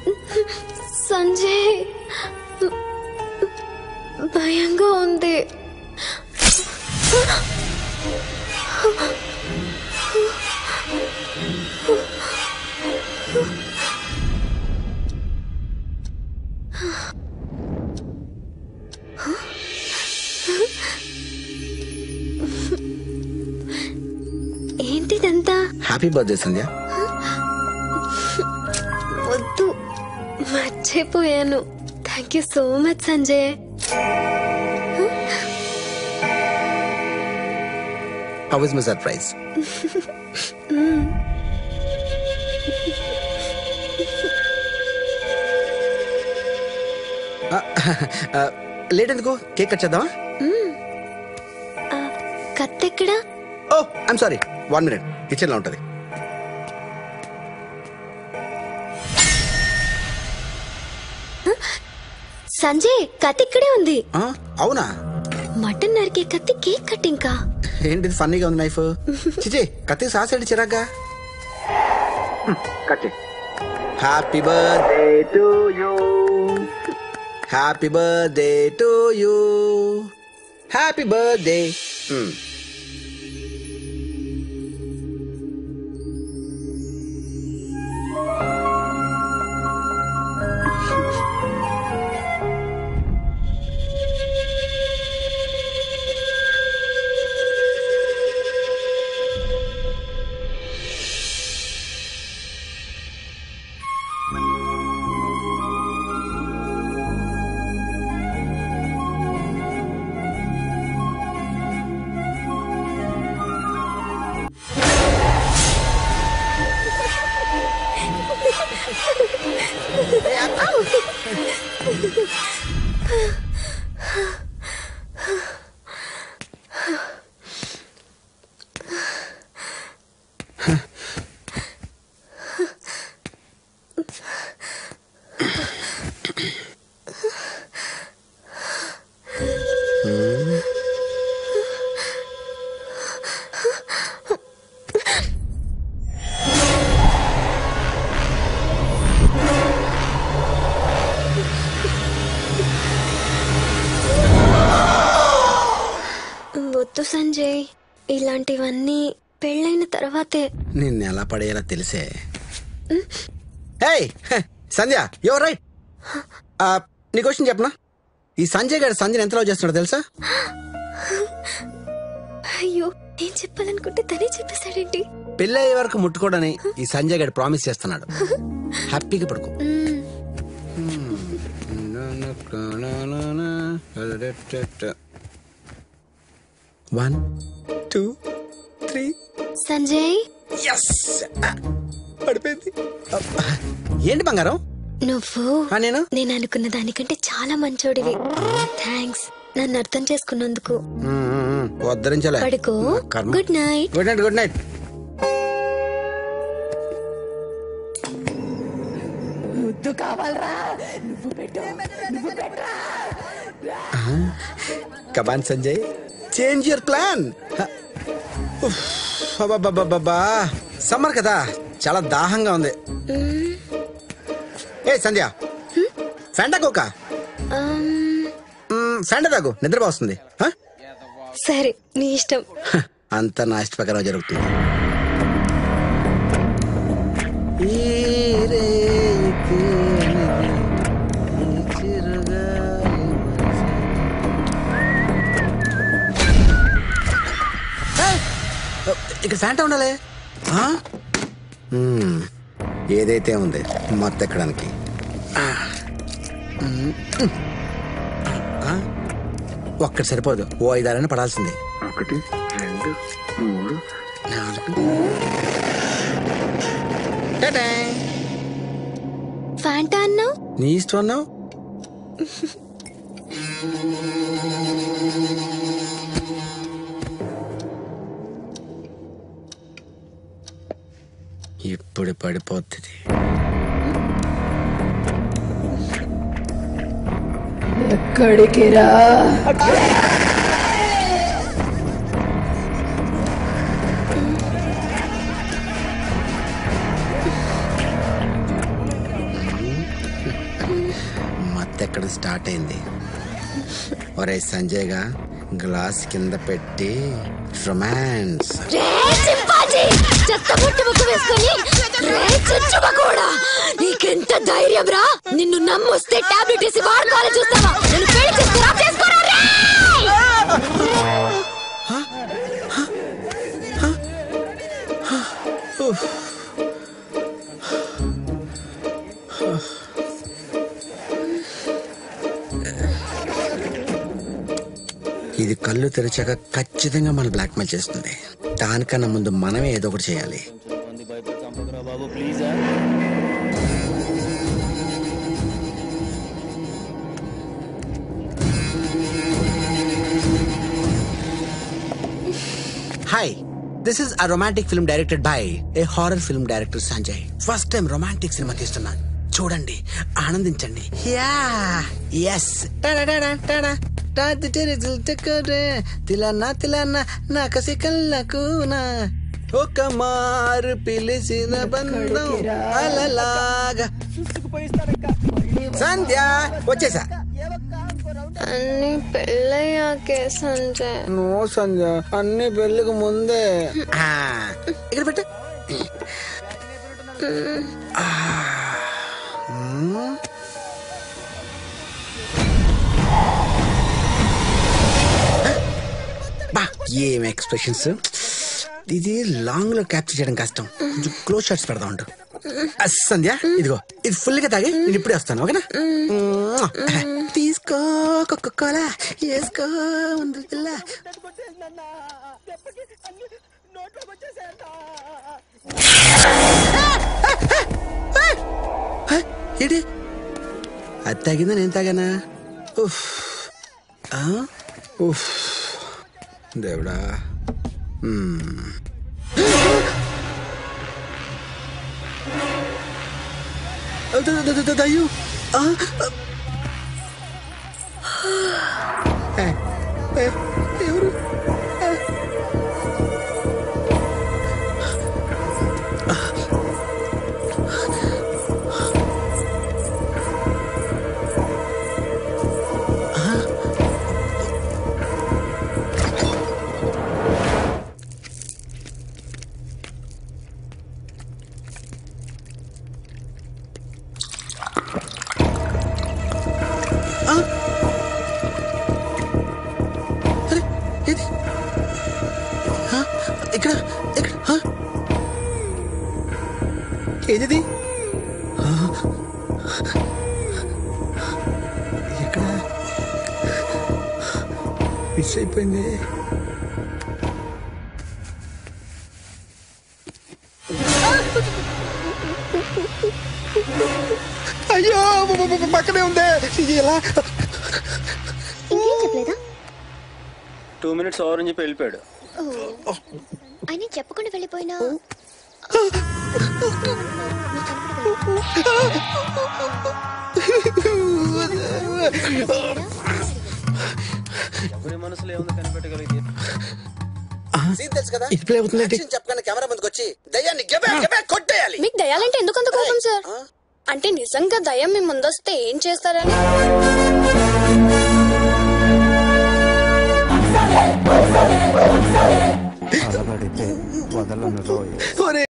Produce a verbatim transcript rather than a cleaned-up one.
సంజయ్ భయంగా ఉంది. ఏంటిదంతా? Happy birthday Sandhya. వద్దు, మర్చిపోయాను. Thank you so much Sanjay. How was my surprise? Late ఎందుకు? కేక్ కట్ చేద్దామా? కత్తెక్కడా? Oh I'm sorry, one minute, kitchen లో ఉంటది. సంజయ్ కత్తి ఇక్కడే ఉంది. అవునా? మటన్ నరికే కత్తి, కేక్ కట్టింగ్ కా? ఏంటిది ఫన్నీగా ఉంది నైఫ్? చిచి కత్తి సాసేది చిరాగ్గా. Happy birthday to you, happy birthday to you, happy birthday. వద్దు సంజయ్, ఇలాంటివన్నీ పెళ్ళైన తర్వాతే. నిన్ను ఎలా పడేయాలో తెలిసే. ఏయ్ సంధ్య, యువర్ రైట్. నీ క్వశ్చన్ చెప్పనా? ఈ సంజయ్ గారు సంధ్యని ఎంత లవ్ చేస్తున్నాడో తెలుసా? అయ్యో, ఏం చెప్పాలనుకుంటే తనే చెప్పేశాడేంటి? పెళ్ళయ్యే వరకు ముట్టుకోడని ఈ సంజయ్ గారు ప్రామిస్ చేస్తున్నాడు. హ్యాపీగా పడుకో. One two three. సంజయ్ పడిపోయింది. ఏంటి బంగారం నువ్వు? నేను నేను అనుకున్న దానికంటే చాలా మంచోడివి. థ్యాంక్స్ నన్ను అర్థం చేసుకున్నందుకు. వద్దరించలే. పడుకో. Good night. Good night. Good night. ముద్దు కావాలరా? నువ్వు పెట్టు, నువ్వు పెట్టరా. Come on Sanjay, change your plan. Summer కదా, చాలా దాహంగా ఉంది. ఏ సంధ్య, ఫ్యాంటా కోకా? ఫ్యాంటా తాగు, నిద్ర వస్తుంది. సరే నీ ఇష్టం. అంత నా ఇష్ట ప్రకారం జరుగుతుంది. ఇక్కడ ఫ్యాంటా ఉండాలి. ఏదైతే ఉంది మత్తెక్కడానికి. ఒక్కటి సరిపోదు, ఓ ఐదారని పడాల్సిందే. ఒకటి రెండు మూడు నాలుగు. ఫ్యాంటా అన్నావు, నీ ఇష్టం అన్నావు. ఇప్పుడు పడిపోతుంది. ఎక్కడికి రా? ఎక్కడ స్టార్ట్ అయింది. ఒరే సంజయ్గా గ్లాస్ కింద పెట్టి రొమాన్స్. నీకెంత ధైర్యం రా? నిన్ను నమ్మొస్తే టాబ్లెట్ వేసి వాడుకోవాలని చూస్తావా? నేను పెళ్లి చేసుకోరా చేసుకోరా రే! ఇది కళ్ళు తెరిచాక ఖచ్చితంగా మనం బ్లాక్మెయిల్ చేస్తుంది. దానికన్నా ముందు మనమే ఏదో ఒకటి చేయాలి. Hi, this is a romantic film directed by a horror film director Sanjay. First time romantic cinema తీస్తున్నాను, చూడండి, ఆనందించండి. యా ఎస్ తిలన్నా తిలన్నా నా కసి కళ్ళకునా ఒక మారు పిలిచిన బంధం అలలాగా. సంధ్య వచ్చేసా. అన్ని పెళ్ళయ్యాకే సంజయ్. నో సంధ్య, అన్ని పెళ్ళికి ముందే. ఇక్కడ పెట్ట. బా ఏం ఎక్స్ప్రెషన్స్. ఇది లాంగ్ లో క్యాప్చర్ చేయడం కష్టం, కొంచెం క్లోజ్ షాట్స్ పెడతా ఉంటు. సంధ్య ఇదిగో, ఇది ఫుల్ గా తాగి నేను ఇప్పుడే వస్తాను, ఓకేనా? తీసుకో కోలా వేసుకో ముందు పిల్ల. ఏంటి అది తాగిందా నేను తాగానా? దేవుడా. దయ్యు ఎవరు? ఇక్కడ ఇక్కడ ఏది ఇక్కడ మిస్ అయిపోయింది. అయ్యో పక్కనే ఉందే. ఎలా చెప్పలేదా? టూ మినిట్స్ ఓవర్ అని చెప్పి వెళ్ళిపోయాడు. ఆయన చెప్పకుండా వెళ్ళిపోయినా ఎవరి మనసులో ఏముంది కనిపెట్టగలిగితే చెప్పకుండా కెమెరా ముందుకు వచ్చి దయ్యాన్ని కొట్టేయాలి. మీకు దయ్యాలంటే ఎందుకంత కోపం సార్? అంటే నిజంగా దయ్యం మీ ముందొస్తే ఏం చేస్తారని? వదలను.